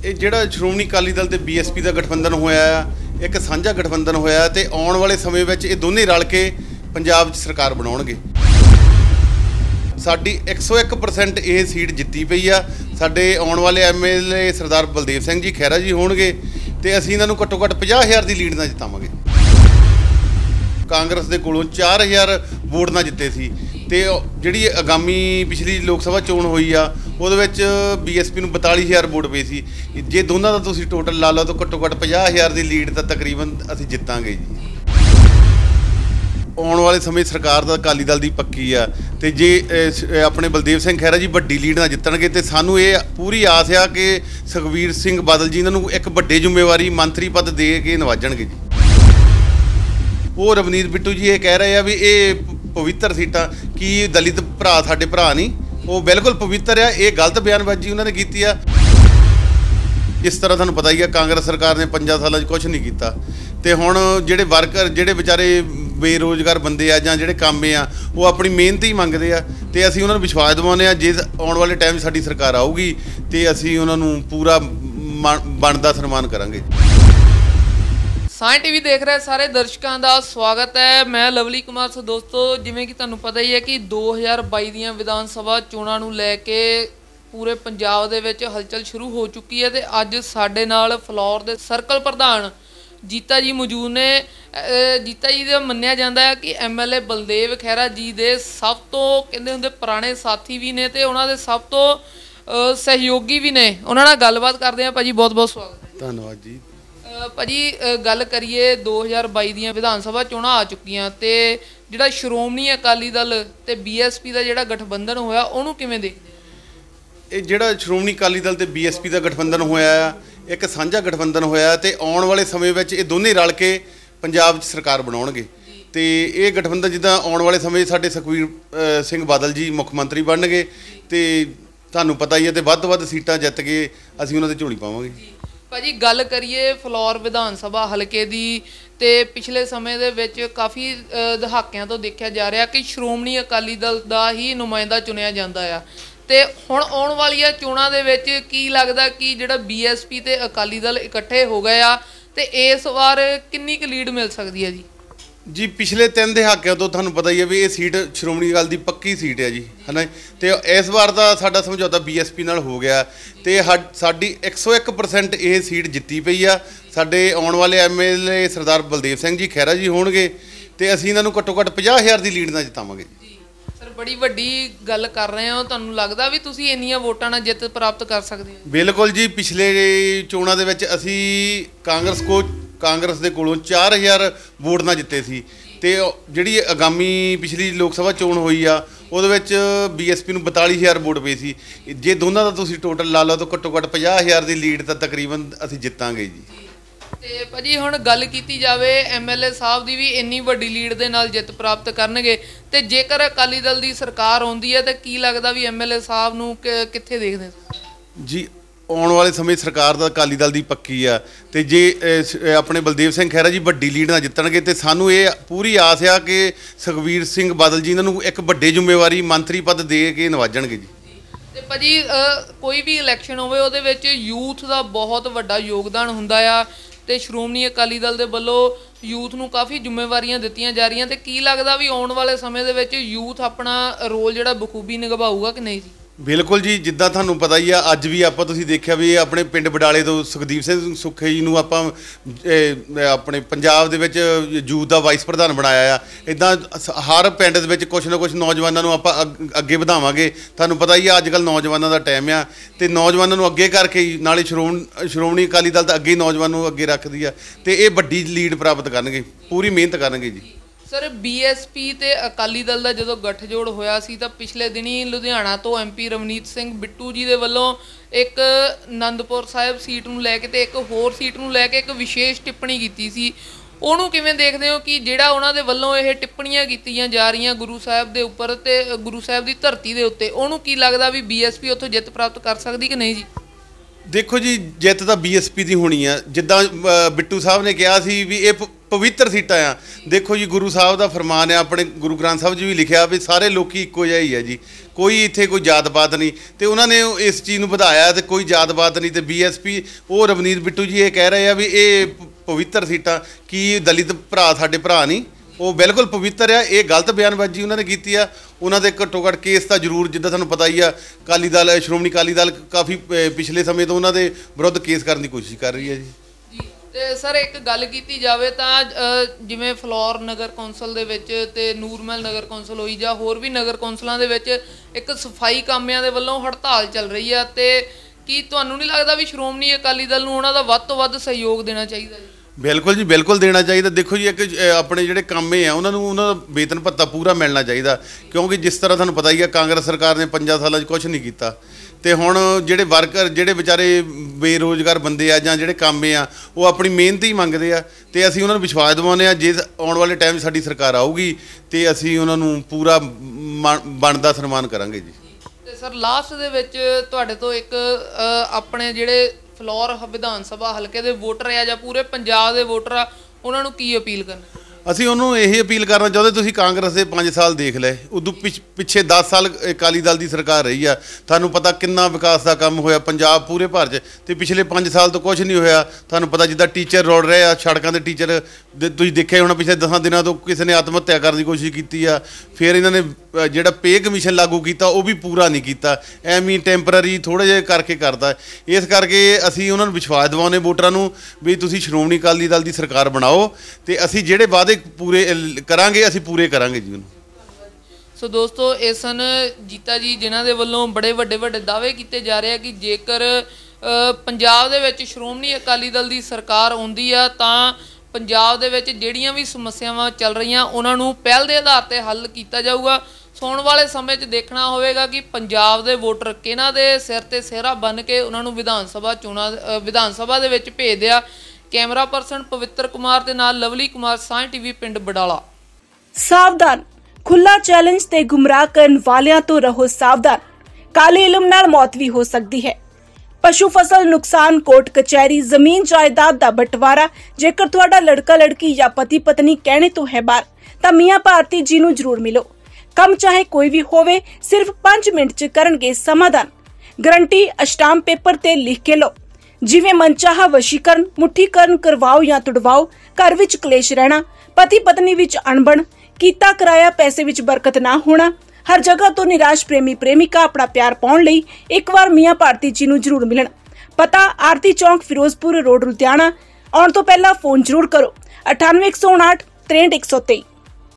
ਇਹ ਜਿਹੜਾ ਸ਼੍ਰੋਮਣੀ ਅਕਾਲੀ ਦਲ ਤੇ ਬੀਐਸਪੀ ਦਾ ਗਠਬੰਧਨ ਹੋਇਆ ਆ, ਇੱਕ ਸਾਂਝਾ ਗਠਬੰਧਨ ਹੋਇਆ ਤੇ ਆਉਣ ਵਾਲੇ ਸਮੇਂ ਵਿੱਚ ਇਹ ਦੋਨੇ ਰਲ ਕੇ ਪੰਜਾਬ 'ਚ ਸਰਕਾਰ ਬਣਾਉਣਗੇ। ਸਾਡੀ 101% ਇਹ ਸੀਟ ਜਿੱਤੀ ਪਈ ਆ। ਸਾਡੇ ਆਉਣ ਵਾਲੇ ਐਮਐਲਏ ਸਰਦਾਰ ਬਲਦੇਵ ਸਿੰਘ ਜੀ ਖਹਿਰਾ ਜੀ ਹੋਣਗੇ ਤੇ ਅਸੀਂ ਇਹਨਾਂ ਨੂੰ ਘੱਟੋ ਘੱਟ 50,000 ਦੀ ਲੀਡ ਨਾਲ ਜਿਤਾਵਾਂਗੇ। ਕਾਂਗਰਸ ਦੇ ਕੋਲੋਂ 4,000 ਵੋਟ ਨਾਲ ਜਿੱਤੇ ਸੀ ਤੇ ਜਿਹੜੀ ਆਗਾਮੀ ਪਿਛਲੀ ਲੋਕ ਸਭਾ ਚੋਣ ਹੋਈ ਆ ਉਹਦੇ ਵਿੱਚ ਬੀਐਸਪੀ ਨੂੰ 42,000 ਵੋਟ ਪਈ ਸੀ। ਜੇ ਦੋਨਾਂ ਦਾ ਤੁਸੀਂ ਟੋਟਲ ਲਾ ਲਓ ਤਾਂ ਘੱਟੋ ਘੱਟ 50,000 ਦੀ ਲੀਡ ਤਾਂ ਤਕਰੀਬਨ ਅਸੀਂ ਜਿੱਤਾਂਗੇ ਜੀ। ਆਉਣ ਵਾਲੇ ਸਮੇਂ ਸਰਕਾਰ ਦਾ ਅਕਾਲੀ ਦਲ ਦੀ ਪੱਕੀ ਆ ਤੇ ਜੇ ਆਪਣੇ ਬਲਦੇਵ ਸਿੰਘ ਖਹਿਰਾ ਜੀ ਵੱਡੀ ਲੀਡ ਨਾਲ ਜਿੱਤਣਗੇ ਤੇ ਸਾਨੂੰ ਇਹ ਪੂਰੀ ਆਸ ਆ ਕਿ ਸੁਖਬੀਰ ਸਿੰਘ ਬਾਦਲ ਜੀ ਇਹਨਾਂ ਨੂੰ ਇੱਕ ਵੱਡੀ ਜ਼ਿੰਮੇਵਾਰੀ ਮੰਤਰੀ ਪਦ ਦੇ ਕੇ ਨਵਾਜਣਗੇ ਜੀ। ਉਹ ਰਵਨੀਤ ਬਿੱਟੂ ਜੀ ਇਹ ਕਹਿ ਰਹੇ ਆ ਵੀ ਇਹ ਪਵਿੱਤਰ ਸੀਟਾਂ, ਕੀ ਦਲਿਤ ਭਰਾ ਸਾਡੇ ਭਰਾ ਨਹੀਂ? ਉਹ ਬਿਲਕੁਲ ਪਵਿੱਤਰ ਆ। ਇਹ ਗਲਤ ਬਿਆਨਬਾਜ਼ੀ ਉਹਨਾਂ ਨੇ ਕੀਤੀ ਆ। ਇਸ ਤਰ੍ਹਾਂ ਤੁਹਾਨੂੰ ਪਤਾ ਹੀ ਆ ਕਾਂਗਰਸ ਸਰਕਾਰ ਨੇ 5 ਸਾਲਾਂ 'ਚ ਕੁਝ ਨਹੀਂ ਕੀਤਾ ਤੇ ਹੁਣ ਜਿਹੜੇ ਵਰਕਰ, ਜਿਹੜੇ ਵਿਚਾਰੇ ਬੇਰੁਜ਼ਗਾਰ ਬੰਦੇ ਆ ਜਾਂ ਜਿਹੜੇ ਕਾਮੇ ਆ, ਉਹ ਆਪਣੀ ਮਿਹਨਤ ਹੀ ਮੰਗਦੇ ਆ ਤੇ ਅਸੀਂ ਉਹਨਾਂ ਨੂੰ ਵਿਸ਼ਵਾਸ ਦਿਵਾਉਂਦੇ ਆ ਜੇ ਆਉਣ ਵਾਲੇ ਟਾਈਮ 'ਚ ਸਾਡੀ ਸਰਕਾਰ ਆਊਗੀ ਤੇ ਅਸੀਂ ਉਹਨਾਂ ਨੂੰ ਪੂਰਾ ਬਣਦਾ ਸਨਮਾਨ ਕਰਾਂਗੇ। ਸਾਂਝ ਟੀਵੀ ਦੇਖ ਰਹੇ ਸਾਰੇ ਦਰਸ਼ਕਾਂ ਦਾ ਸਵਾਗਤ ਹੈ। ਮੈਂ ਲਵਲੀ ਕੁਮਾਰ। ਸੋ ਦੋਸਤੋ, ਜਿਵੇਂ ਕਿ ਤੁਹਾਨੂੰ ਪਤਾ ਹੀ ਹੈ ਕਿ 2022 ਦੀਆਂ ਵਿਧਾਨ ਸਭਾ ਚੋਣਾਂ ਨੂੰ ਲੈ ਕੇ ਪੂਰੇ ਪੰਜਾਬ ਦੇ ਵਿੱਚ ਹਲਚਲ ਸ਼ੁਰੂ ਹੋ ਚੁੱਕੀ ਹੈ ਤੇ ਅੱਜ ਸਾਡੇ ਨਾਲ ਫਲੋਰ ਦੇ ਸਰਕਲ ਪ੍ਰਧਾਨ ਜੀਤਾ ਜੀ ਮੌਜੂਦ ਨੇ। ਜੀਤਾ ਜੀ ਦਾ ਮੰਨਿਆ ਜਾਂਦਾ ਹੈ ਕਿ ਐਮਐਲਏ ਬਲਦੇਵ ਖਹਿਰਾ ਜੀ ਦੇ ਸਭ ਤੋਂ ਕਹਿੰਦੇ ਹੁੰਦੇ ਪੁਰਾਣੇ ਸਾਥੀ ਵੀ ਨੇ ਤੇ ਉਹਨਾਂ ਦੇ ਸਭ ਤੋਂ ਸਹਿਯੋਗੀ ਵੀ ਨੇ। ਉਹਨਾਂ ਨਾਲ ਗੱਲਬਾਤ ਕਰਦੇ ਹਾਂ। ਭਾਜੀ ਬਹੁਤ ਬਹੁਤ ਸਵਾਗਤ ਹੈ। ਧੰਨਵਾਦ ਜੀ। ਭਾਜੀ, ਗੱਲ ਕਰੀਏ 2022 ਦੀਆਂ ਵਿਧਾਨ ਸਭਾ ਚੋਣਾਂ ਆ ਚੁੱਕੀਆਂ ਤੇ ਜਿਹੜਾ ਸ਼੍ਰੋਮਣੀ ਅਕਾਲੀ ਦਲ ਤੇ ਬੀਐਸਪੀ ਦਾ ਜਿਹੜਾ ਗਠਬੰਧਨ ਹੋਇਆ ਉਹਨੂੰ ਕਿਵੇਂ ਦੇਖਦੇ ਹੋ? ਇਹ ਜਿਹੜਾ ਸ਼੍ਰੋਮਣੀ ਅਕਾਲੀ ਦਲ ਤੇ ਬੀਐਸਪੀ ਦਾ ਗਠਬੰਧਨ ਹੋਇਆ ਆ, ਇੱਕ ਸਾਂਝਾ ਗਠਬੰਧਨ ਹੋਇਆ ਤੇ ਆਉਣ ਵਾਲੇ ਸਮੇਂ ਵਿੱਚ ਇਹ ਦੋਨੇ ਰਲ ਕੇ ਪੰਜਾਬ 'ਚ ਸਰਕਾਰ ਬਣਾਉਣਗੇ ਤੇ ਇਹ ਗਠਬੰਧਨ ਜਿੱਦਾਂ ਆਉਣ ਵਾਲੇ ਸਮੇਂ ਸਾਡੇ ਸੁਖਬੀਰ ਸਿੰਘ ਬਾਦਲ ਜੀ ਮੁੱਖ ਮੰਤਰੀ ਬਣਨਗੇ ਤੇ ਤੁਹਾਨੂੰ ਪਤਾ ਹੀ ਹੈ ਤੇ ਵੱਧ ਤੋਂ ਵੱਧ ਸੀਟਾਂ ਜਿੱਤ ਕੇ ਅਸੀਂ ਉਹਨਾਂ ਦੇ ਝੋਲੀ ਪਾਵਾਂਗੇ। ਭਾਜੀ, ਗੱਲ ਕਰੀਏ ਫਲੋਰ ਵਿਧਾਨ ਸਭਾ ਹਲਕੇ ਦੀ ਤੇ ਪਿਛਲੇ ਸਮੇਂ ਦੇ ਵਿੱਚ ਕਾਫੀ ਦਹਾਕਿਆਂ ਤੋਂ ਦੇਖਿਆ ਜਾ ਰਿਹਾ ਕਿ ਸ਼੍ਰੋਮਣੀ ਅਕਾਲੀ ਦਲ ਦਾ ਹੀ ਨੁਮਾਇੰਦਾ ਚੁਣਿਆ ਜਾਂਦਾ ਆ ਤੇ ਹੁਣ ਆਉਣ ਵਾਲੀਆਂ ਚੋਣਾਂ ਦੇ ਵਿੱਚ ਕੀ ਲੱਗਦਾ ਕਿ ਜਿਹੜਾ ਬੀਐਸਪੀ ਤੇ ਅਕਾਲੀ ਦਲ ਇਕੱਠੇ ਹੋ ਗਏ ਆ ਤੇ ਇਸ ਵਾਰ ਕਿੰਨੀ ਕੁ ਲੀਡ ਮਿਲ ਸਕਦੀ ਹੈ ਜੀ? ਜੀ, ਪਿਛਲੇ 3 ਦਹਾਕਿਆਂ ਤੋਂ ਤੁਹਾਨੂੰ ਪਤਾ ਹੀ ਹੈ ਵੀ ਇਹ ਸੀਟ ਸ਼੍ਰੋਮਣੀ ਅਕਾਲੀ ਦੀ ਪੱਕੀ ਸੀਟ ਹੈ ਜੀ, ਹੈ ਨਾ। ਤੇ ਇਸ ਵਾਰ ਦਾ ਸਾਡਾ ਸਮਝੌਤਾ ਬੀਐਸਪੀ ਨਾਲ ਹੋ ਗਿਆ ਤੇ ਸਾਡੀ 101% ਇਹ ਸੀਟ ਜਿੱਤੀ ਪਈ ਆ। ਸਾਡੇ ਆਉਣ ਵਾਲੇ ਐਮਐਲਏ ਸਰਦਾਰ ਬਲਦੇਵ ਸਿੰਘ ਜੀ ਖਹਿਰਾ ਜੀ ਹੋਣਗੇ ਤੇ ਅਸੀਂ ਇਹਨਾਂ ਨੂੰ ਘੱਟੋ ਘੱਟ 50,000 ਦੀ ਲੀਡ ਨਾਲ ਜਿਤਾਵਾਂਗੇ। ਸਰ, ਬੜੀ ਵੱਡੀ ਗੱਲ ਕਰ ਰਹੇ ਹੋ। ਤੁਹਾਨੂੰ ਲੱਗਦਾ ਵੀ ਤੁਸੀਂ ਇੰਨੀਆਂ ਵੋਟਾਂ ਨਾਲ ਜਿੱਤ ਪ੍ਰਾਪਤ ਕਰ ਸਕਦੇ ਹੋ? ਬਿਲਕੁਲ ਜੀ। ਪਿਛਲੇ ਚੋਣਾਂ ਦੇ ਵਿੱਚ ਅਸੀਂ ਕਾਂਗਰਸ ਦੇ ਕੋਲੋਂ 4,000 ਵੋਟ ਨਾਲ ਜਿੱਤੇ ਸੀ ਤੇ ਜਿਹੜੀ ਆਗਾਮੀ ਪਿਛਲੀ ਲੋਕ ਸਭਾ ਚੋਣ ਹੋਈ ਆ ਉਹਦੇ ਵਿੱਚ ਬੀਐਸਪੀ ਨੂੰ 42,000 ਵੋਟ ਪਈ ਸੀ। ਜੇ ਦੋਨਾਂ ਦਾ ਤੁਸੀਂ ਟੋਟਲ ਲਾ ਲਓ ਤਾਂ ਘੱਟੋ ਘੱਟ 50,000 ਦੀ ਲੀਡ ਤਾਂ ਤਕਰੀਬਨ ਅਸੀਂ ਜਿੱਤਾਂਗੇ ਜੀ। ਤੇ ਭਾਜੀ, ਹੁਣ ਗੱਲ ਕੀਤੀ ਜਾਵੇ ਐਮਐਲਏ ਸਾਹਿਬ ਦੀ ਵੀ ਇੰਨੀ ਵੱਡੀ ਲੀਡ ਦੇ ਨਾਲ ਜਿੱਤ ਪ੍ਰਾਪਤ ਕਰਨਗੇ ਤੇ ਜੇਕਰ ਅਕਾਲੀ ਦਲ ਦੀ ਸਰਕਾਰ ਆਉਂਦੀ ਹੈ ਤਾਂ ਕੀ ਲੱਗਦਾ ਵੀ ਐਮਐਲਏ ਸਾਹਿਬ ਨੂੰ ਕਿੱਥੇ ਦੇਖਦੇ ਜੀ? ਆਉਣ ਵਾਲੇ ਸਮੇਂ ਸਰਕਾਰ ਦਾ ਅਕਾਲੀ ਦਲ ਦੀ ਪੱਕੀ ਆ ਤੇ ਜੇ ਆਪਣੇ ਬਲਦੇਵ ਸਿੰਘ ਖਹਿਰਾ ਜੀ ਵੱਡੀ ਲੀਡ ਨਾਲ ਜਿੱਤਣਗੇ ਤੇ ਸਾਨੂੰ ਇਹ ਪੂਰੀ ਆਸ ਆ ਕਿ ਸੁਖਬੀਰ ਸਿੰਘ ਬਾਦਲ ਜੀ ਇਹਨਾਂ ਨੂੰ ਇੱਕ ਵੱਡੀ ਜ਼ਿੰਮੇਵਾਰੀ ਮੰਤਰੀ ਪਦ ਦੇ ਕੇ ਨਵਾਜਣਗੇ ਜੀ। ਤੇ ਭਾਜੀ, ਕੋਈ ਵੀ ਇਲੈਕਸ਼ਨ ਹੋਵੇ ਉਹਦੇ ਵਿੱਚ ਯੂਥ ਦਾ ਬਹੁਤ ਵੱਡਾ ਯੋਗਦਾਨ ਹੁੰਦਾ ਆ ਤੇ ਸ਼੍ਰੋਮਣੀ ਅਕਾਲੀ ਦਲ ਦੇ ਵੱਲੋਂ ਯੂਥ ਨੂੰ ਕਾਫੀ ਜ਼ਿੰਮੇਵਾਰੀਆਂ ਦਿੱਤੀਆਂ ਜਾ ਰਹੀਆਂ ਤੇ ਕੀ ਲੱਗਦਾ ਵੀ ਆਉਣ ਵਾਲੇ ਸਮੇਂ ਦੇ ਵਿੱਚ ਯੂਥ ਆਪਣਾ ਰੋਲ ਜਿਹੜਾ ਬਖੂਬੀ ਨਿਭਾਊਗਾ ਕਿ ਨਹੀਂ ਜੀ? ਬਿਲਕੁਲ ਜੀ। ਜਿੱਦਾਂ ਤੁਹਾਨੂੰ ਪਤਾ ਹੀ ਆ, ਅੱਜ ਵੀ ਆਪਾਂ ਤੁਸੀਂ ਦੇਖਿਆ ਵੀ ਆਪਣੇ ਪਿੰਡ ਬਡਾਲੇ ਤੋਂ ਸੁਖਦੀਪ ਸਿੰਘ ਸੁੱਖੇ ਜੀ ਨੂੰ ਆਪਾਂ ਆਪਣੇ ਪੰਜਾਬ ਦੇ ਵਿੱਚ ਯੂਥ ਦਾ ਵਾਈਸ ਪ੍ਰਧਾਨ ਬਣਾਇਆ ਆ। ਇੱਦਾਂ ਹਰ ਪਿੰਡ ਦੇ ਵਿੱਚ ਕੁਛ ਨਾ ਕੁਛ ਨੌਜਵਾਨਾਂ ਨੂੰ ਆਪਾਂ ਅੱਗੇ ਵਧਾਵਾਂਗੇ। ਤੁਹਾਨੂੰ ਪਤਾ ਹੀ ਆ ਅੱਜ ਕੱਲ੍ਹ ਨੌਜਵਾਨਾਂ ਦਾ ਟਾਈਮ ਆ ਤੇ ਨੌਜਵਾਨਾਂ ਨੂੰ ਅੱਗੇ ਕਰਕੇ ਹੀ ਨਾਲੇ ਸ਼੍ਰੋਮਣੀ ਅਕਾਲੀ ਦਲ ਤਾਂ ਅੱਗੇ ਨੌਜਵਾਨ ਨੂੰ ਅੱਗੇ ਰੱਖਦੀ ਆ ਤੇ ਇਹ ਵੱਡੀ ਲੀਡ ਪ੍ਰਾਪਤ ਕਰਨਗੇ, ਪੂਰੀ ਮਿਹਨਤ ਕਰਨਗੇ ਜੀ। ਸਰ, ਬੀਐਸਪੀ ਤੇ ਅਕਾਲੀ ਦਲ ਦਾ ਜਦੋਂ ਗੱਠਜੋੜ ਹੋਇਆ ਸੀ ਤਾਂ ਪਿਛਲੇ ਦਿਨੀ ਲੁਧਿਆਣਾ ਤੋਂ ਐਮਪੀ ਰਵਨੀਤ ਸਿੰਘ ਬਿੱਟੂ ਜੀ ਦੇ ਵੱਲੋਂ ਇੱਕ ਆਨੰਦਪੁਰ ਸਾਹਿਬ ਸੀਟ ਨੂੰ ਲੈ ਕੇ ਤੇ ਇੱਕ ਹੋਰ ਸੀਟ ਨੂੰ ਲੈ ਕੇ ਇੱਕ ਵਿਸ਼ੇਸ਼ ਟਿੱਪਣੀ ਕੀਤੀ ਸੀ। ਉਹਨੂੰ ਕਿਵੇਂ ਦੇਖਦੇ ਹੋ ਕਿ ਜਿਹੜਾ ਉਹਨਾਂ ਦੇ ਵੱਲੋਂ ਇਹ ਟਿੱਪਣੀਆਂ ਕੀਤੀਆਂ ਜਾ ਰਹੀਆਂ ਗੁਰੂ ਸਾਹਿਬ ਦੇ ਉੱਪਰ ਤੇ ਗੁਰੂ ਸਾਹਿਬ ਦੀ ਧਰਤੀ ਦੇ ਉੱਤੇ, ਉਹਨੂੰ ਕੀ ਲੱਗਦਾ ਵੀ ਬੀਐਸਪੀ ਉੱਥੋਂ ਜਿੱਤ ਪ੍ਰਾਪਤ ਕਰ ਸਕਦੀ ਕਿ ਨਹੀਂ ਜੀ? ਦੇਖੋ ਜੀ, ਜਿੱਤ ਤਾਂ ਬੀਐਸਪੀ ਦੀ ਹੋਣੀ ਆ। ਜਿੱਦਾਂ ਬਿੱਟੂ ਸਾਹਿਬ ਨੇ ਕਿਹਾ ਸੀ ਵੀ ਇਹ ਪਵਿੱਤਰ ਸੀਟਾਂ ਆ। ਦੇਖੋ ਜੀ, ਗੁਰੂ ਸਾਹਿਬ ਦਾ ਫਰਮਾਨ ਆ, ਆਪਣੇ ਗੁਰੂ ਗ੍ਰੰਥ ਸਾਹਿਬ 'ਚ ਵੀ ਲਿਖਿਆ ਵੀ ਸਾਰੇ ਲੋਕੀ ਇੱਕੋ ਜਿਹਾ ਹੀ ਆ ਜੀ, ਕੋਈ ਇੱਥੇ ਕੋਈ ਜਾਤ ਪਾਤ ਨਹੀਂ। ਤੇ ਉਹਨਾਂ ਨੇ ਇਸ ਚੀਜ਼ ਨੂੰ ਵਧਾਇਆ ਤੇ ਕੋਈ ਜਾਤ ਪਾਤ ਨਹੀਂ। ਤੇ ਬੀਐਸਪੀ ਉਹ ਰਵਨੀਤ ਬਿੱਟੂ ਜੀ ਇਹ ਕਹਿ ਰਹੇ ਆ ਵੀ ਇਹ ਪਵਿੱਤਰ ਸੀਟਾਂ, ਕੀ ਦਲਿਤ ਭਰਾ ਸਾਡੇ ਭਰਾ ਨਹੀਂ? ਉਹ ਬਿਲਕੁਲ ਪਵਿੱਤਰ ਆ। ਇਹ ਗਲਤ ਬਿਆਨਬਾਜ਼ੀ ਉਹਨਾਂ ਨੇ ਕੀਤੀ ਆ। ਉਹਨਾਂ ਦੇ ਘੱਟੋ ਘੱਟ ਕੇਸ ਤਾਂ ਜ਼ਰੂਰ, ਜਿੱਦਾਂ ਤੁਹਾਨੂੰ ਪਤਾ ਹੀ ਆ, ਅਕਾਲੀ ਦਲ, ਸ਼੍ਰੋਮਣੀ ਅਕਾਲੀ ਦਲ ਕਾਫੀ ਪਿਛਲੇ ਸਮੇਂ ਤੋਂ ਉਹਨਾਂ ਦੇ ਵਿਰੁੱਧ ਕੇਸ ਕਰਨ ਦੀ ਕੋਸ਼ਿਸ਼ ਕਰ ਰਹੀ ਹੈ ਜੀ। ਤੇ ਸਰ ਇੱਕ ਗੱਲ ਕੀਤੀ ਜਾਵੇ ਤਾਂ ਜਿਵੇਂ ਫਲੋਰ ਨਗਰ ਕੌਂਸਲ ਦੇ ਵਿੱਚ ਤੇ ਨੂਰਮਹਿਲ ਨਗਰ ਕੌਂਸਲ ਹੋਈ ਜਾਂ ਹੋਰ ਵੀ ਨਗਰ ਕੌਂਸਲਾਂ ਦੇ ਵਿੱਚ ਇੱਕ ਸਫਾਈ ਕਾਮਿਆਂ ਦੇ ਵੱਲੋਂ ਹੜਤਾਲ ਚੱਲ ਰਹੀ ਆ, ਤੇ ਕੀ ਤੁਹਾਨੂੰ ਨਹੀਂ ਲੱਗਦਾ ਵੀ ਸ਼੍ਰੋਮਣੀ ਅਕਾਲੀ ਦਲ ਨੂੰ ਉਹਨਾਂ ਦਾ ਵੱਧ ਤੋਂ ਵੱਧ ਸਹਿਯੋਗ ਦੇਣਾ ਚਾਹੀਦਾ ਜੀ? ਬਿਲਕੁਲ ਜੀ, ਬਿਲਕੁਲ ਦੇਣਾ ਚਾਹੀਦਾ। ਦੇਖੋ ਜੀ, ਇੱਕ ਆਪਣੇ ਜਿਹੜੇ ਕਾਮੇ ਆ ਉਹਨਾਂ ਨੂੰ ਉਹਨਾਂ ਦਾ ਵੇਤਨ ਭੱਤਾ ਪੂਰਾ ਮਿਲਣਾ ਚਾਹੀਦਾ, ਕਿਉਂਕਿ ਜਿਸ ਤਰ੍ਹਾਂ ਤੁਹਾਨੂੰ ਪਤਾ ਹੀ ਆ, ਕਾਂਗਰਸ ਸਰਕਾਰ ਨੇ 5 ਸਾਲਾਂ 'ਚ ਕੁਛ ਨਹੀਂ ਕੀਤਾ। ਤੇ ਹੁਣ ਜਿਹੜੇ ਵਰਕਰ, ਜਿਹੜੇ ਵਿਚਾਰੇ ਬੇਰੁਜ਼ਗਾਰ ਬੰਦੇ ਆ ਜਾਂ ਜਿਹੜੇ ਕਾਮੇ ਆ, ਉਹ ਆਪਣੀ ਮਿਹਨਤ ਹੀ ਮੰਗਦੇ ਆ। ਤੇ ਅਸੀਂ ਉਹਨਾਂ ਨੂੰ ਵਿਸ਼ਵਾਸ ਦਿਵਾਉਂਦੇ ਆ, ਜੇ ਆਉਣ ਵਾਲੇ ਟਾਈਮ 'ਚ ਸਾਡੀ ਸਰਕਾਰ ਆਊਗੀ ਤੇ ਅਸੀਂ ਉਹਨਾਂ ਨੂੰ ਪੂਰਾ ਬਣਦਾ ਸਨਮਾਨ ਕਰਾਂਗੇ ਜੀ। ਤੇ ਸਰ ਲਾਸਟ ਦੇ ਵਿੱਚ ਤੁਹਾਡੇ ਤੋਂ ਇੱਕ ਆਪਣੇ ਜਿਹੜੇ ਫਲੋਰ ਵਿਧਾਨ ਸਭਾ ਹਲਕੇ ਦੇ ਵੋਟਰ ਆ ਜਾਂ ਪੂਰੇ ਪੰਜਾਬ ਦੇ ਵੋਟਰ ਆ, ਉਹਨਾਂ ਨੂੰ ਕੀ ਅਪੀਲ ਕਰਨਾ? ਅਸੀਂ ਉਹਨੂੰ ਇਹ ਅਪੀਲ ਕਰਨਾ ਚਾਹੁੰਦੇ, ਤੁਸੀਂ ਕਾਂਗਰਸ ਦੇ 5 ਸਾਲ ਦੇਖ ਲਏ, ਉਦੋਂ ਪਿੱਛੇ 10 ਸਾਲ ਅਕਾਲੀ ਦਲ ਦੀ ਸਰਕਾਰ ਰਹੀ ਆ। ਤੁਹਾਨੂੰ ਪਤਾ ਕਿੰਨਾ ਵਿਕਾਸ ਦਾ ਕੰਮ ਹੋਇਆ ਪੰਜਾਬ ਪੂਰੇ ਭਾਰਤ 'ਚ। ਤੇ ਪਿਛਲੇ 5 ਸਾਲ ਤੋਂ ਕੁਝ ਨਹੀਂ ਹੋਇਆ। ਤੁਹਾਨੂੰ ਪਤਾ ਜਿੱਦਾਂ ਟੀਚਰ ਰੋੜ ਰਹੇ ਆ, ਸੜਕਾਂ ਦੇ ਟੀਚਰ ਤੁਸੀਂ ਦੇਖਿਆ ਹੋਣਾ, ਪਿਛਲੇ 10 ਦਿਨਾਂ ਤੋਂ ਕਿਸੇ ਨੇ ਆਤਮ ਹੱਤਿਆ ਕਰਨ ਦੀ ਕੋਸ਼ਿਸ਼ ਕੀਤੀ ਆ। ਫਿਰ ਇਹਨਾਂ ਨੇ ਜਿਹੜਾ ਪੇ ਕਮਿਸ਼ਨ ਲਾਗੂ ਕੀਤਾ ਉਹ ਵੀ ਪੂਰਾ ਨਹੀਂ ਕੀਤਾ, ਐਵੇਂ ਟੈਂਪਰਰੀ ਥੋੜ੍ਹੇ ਜਿਹੇ ਕਰਕੇ ਕਰਦਾ। ਇਸ ਕਰਕੇ ਅਸੀਂ ਉਹਨਾਂ ਨੂੰ ਵਿਸ਼ਵਾਸ ਦਿਵਾਉਂਦੇ ਵੋਟਰਾਂ ਨੂੰ ਵੀ ਤੁਸੀਂ ਸ਼੍ਰੋਮਣੀ ਅਕਾਲੀ ਦਲ ਦੀ ਸਰਕਾਰ ਬਣਾਓ, ਤੇ ਅਸੀਂ ਜਿਹੜੇ ਵਾਅਦੇ ਪੂਰੇ ਕਰਾਂਗੇ ਅਸੀਂ ਪੂਰੇ ਕਰਾਂਗੇ ਜੀ ਉਹਨੂੰ। ਸੋ ਦੋਸਤੋ, ਇਹ ਸਨ ਜੀਤਾ ਜੀ, ਜਿਨ੍ਹਾਂ ਦੇ ਵੱਲੋਂ ਬੜੇ ਵੱਡੇ ਦਾਅਵੇ ਕੀਤੇ ਜਾ ਰਹੇ ਆ ਕਿ ਜੇਕਰ ਪੰਜਾਬ ਦੇ ਵਿੱਚ ਸ਼੍ਰੋਮਣੀ ਅਕਾਲੀ ਦਲ ਦੀ ਸਰਕਾਰ ਆਉਂਦੀ ਆ ਤਾਂ ਪੰਜਾਬ ਦੇ ਵਿੱਚ ਜਿਹੜੀਆਂ ਵੀ ਸਮੱਸਿਆਵਾਂ ਚੱਲ ਰਹੀਆਂ ਉਹਨਾਂ ਨੂੰ ਪਹਿਲ ਦੇ ਆਧਾਰ ਤੇ ਹੱਲ ਕੀਤਾ ਜਾਊਗਾ। ਆਉਣ ਵਾਲੇ ਸਮੇਂ 'ਚ ਦੇਖਣਾ ਹੋਵੇਗਾ ਕਿ ਪੰਜਾਬ ਦੇ ਵੋਟਰ ਕਿਹਨਾਂ ਦੇ ਸਿਰ ਤੇ ਸਿਹਰਾ ਬੰਨ੍ਹ ਕੇ ਉਹਨਾਂ ਨੂੰ ਵਿਧਾਨ ਸਭਾ ਦੇ ਵਿੱਚ ਭੇਜਦੇ ਆ। ਕੈਮਰਾ ਪਰਸਨ ਪਵਿੱਤਰ ਕੁਮਾਰ ਦੇ ਨਾਲ ਲਵਲੀ ਕੁਮਾਰ, ਸਾਂਝ ਟੀਵੀ, ਪਿੰਡ ਬਡਾਲਾ। ਸਾਵਧਾਨ, ਖੁੱਲਾ ਚੈਲੰਜ ਤੇ ਗੁੰਮਰਾਹ ਕਰਨ ਵਾਲਿਆਂ ਤੋਂ ਰਹੋ ਸਾਵਧਾਨ। ਕਾਲੇ ਇਲਮ ਨਾਲ ਮੌਤ ਵੀ ਹੋ ਸਕਦੀ ਹੈ। ਪਸ਼ੂ ਫਸਲ ਨੁਕਸਾਨ, ਕੋਰਟ ਕਚਹਿਰੀ, ਜ਼ਮੀਨ ਜਾਇਦਾਦ ਦਾ ਬਟਵਾਰਾ। ਜੇਕਰ ਤੁਹਾਡਾ ਲੜਕਾ ਲੜਕੀ ਜਾਂ ਪਤੀ ਪਤਨੀ ਕਹਿਣੇ ਤੋਂ ਹੈ ਬਾਹਰ, ਤਾਂ ਮੀਆਂ ਭਾਰਤੀ ਜੀ ਨੂੰ ਜ਼ਰੂਰ ਮਿਲੋ। ਕੰਮ ਚਾਹੇ ਕੋਈ ਵੀ ਹੋਵੇ, ਸਿਰਫ 5 ਮਿੰਟ 'ਚ ਕਰਨਗੇ ਸਮਾਧਾਨ। ਗਰੰਟੀ ਅਸ਼ਟਾਮ ਪੇਪਰ ਤੇ ਲਿਖ ਕੇ ਲਓ। ਜਿਵੇਂ ਮਨਚਾਹਾ ਵਸ਼ੀਕਰਨ, ਮੁੱਠੀਕਰਨ ਕਰਵਾਓ ਜਾਂ ਤੁੜਵਾਓ, ਘਰ ਵਿੱਚ ਕਲੇਸ਼ ਰਹਿਣਾ, ਪਤੀ ਪਤਨੀ ਵਿੱਚ ਅਣਬਣ, ਕੀਤਾ ਕਰਾਇਆ ਪੈਸੇ ਵਿੱਚ ਬਰਕਤ ਨਾ ਹੋਣਾ, ਹਰ ਜਗ੍ਹਾ ਤੋਂ ਨਿਰਾਸ਼ ਪ੍ਰੇਮੀ ਪ੍ਰੇਮਿਕਾ ਆਪਣਾ ਪਿਆਰ ਪਾਉਣ ਲਈ ਇੱਕ ਵਾਰ ਮੀਆਂ ਭਾਰਤੀ ਜੀ ਨੂੰ ਜ਼ਰੂਰ ਮਿਲਣ। ਪਤਾ ਆਰਤੀ ਚੌਂਕ, ਫਿਰੋਜ਼ਪੁਰ ਰੋਡ, ਲੁਧਿਆਣਾ। ਆਉਣ ਤੋਂ ਪਹਿਲਾਂ ਫੋਨ ਜ਼ਰੂਰ ਕਰੋ 98 159 63 123।